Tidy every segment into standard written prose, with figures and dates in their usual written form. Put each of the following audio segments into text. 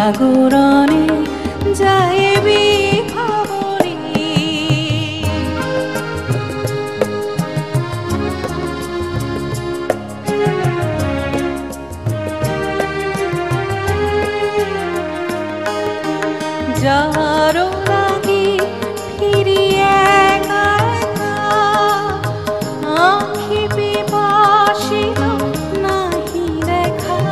জাগরণে যাইবি খবরি যারো লাগি ফিরি একা একা আঁখি পিপাসিত নাহি দেখা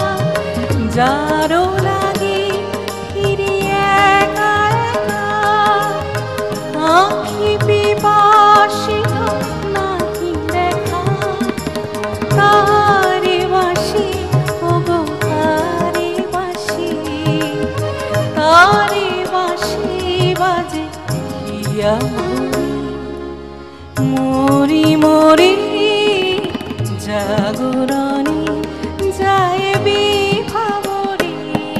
যারো লাগি ফিরি একা একা আঁখি পিপাসিত নাহি দেখা তারে বাসি ওগো তারে বাসি তারে বাসি বাজে হিয়া মরি মরি জাগরণে যাইবি খবরি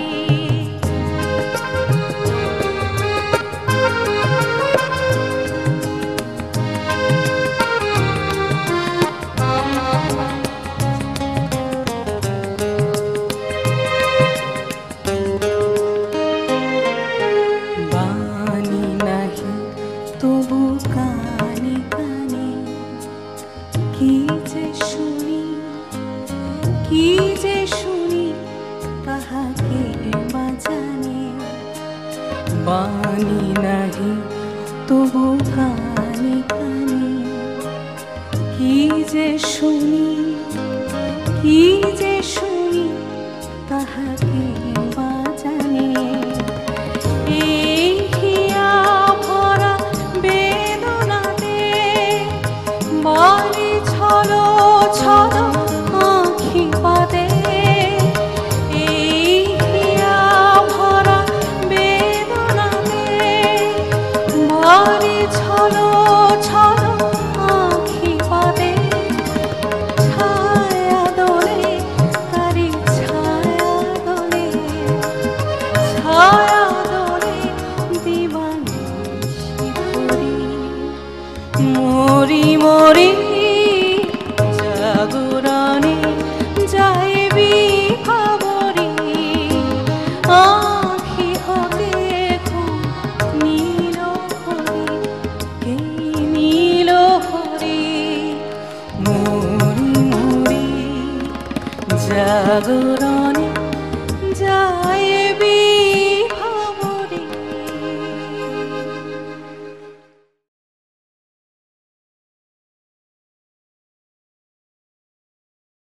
বাণী নাহি তবু কানে কানে কি যে শুনি কি যে শুনি তাহাকে বাজানে বাণী নাহি তবু কানে কানে কি যে শুনি কি যে শুনি তাহাকে বাজানে এই হিয়া ভরা বেদনাতে বাড়ি ছলো ছলো আঁখি পাতে এই হিয়া ভরা বেদনাতে বাড়ি ছলো ছলো আঁখি পাতে ছায়া দোলে তারি ছায়া দোলে ছায়া দোলে দিবানিশি ধরি মরি মরি জাগরণে যাইবি খবরি আঁখি হতে খুব নীল হরি এই নীল হরি মরি মরি জাগরণে